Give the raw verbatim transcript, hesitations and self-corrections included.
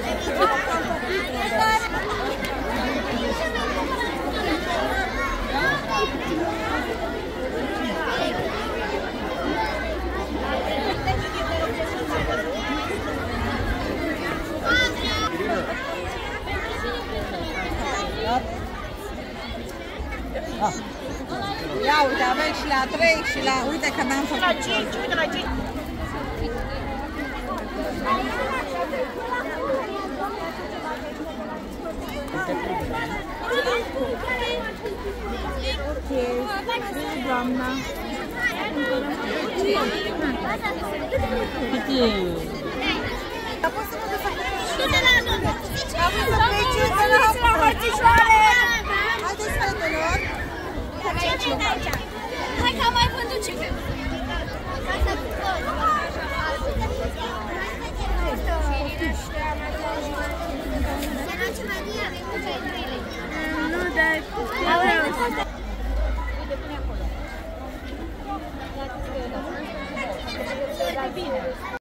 Ia uite, avem și la trei și la... Uite că n-am făcut. La cinci, uite la cinci. Ok, doamna. Du-te la zonă. Du-te la hărțișoare. Haideți, fetelor. Hai că am mai vândut ceva. Nu, dar... Uite, pune acolo.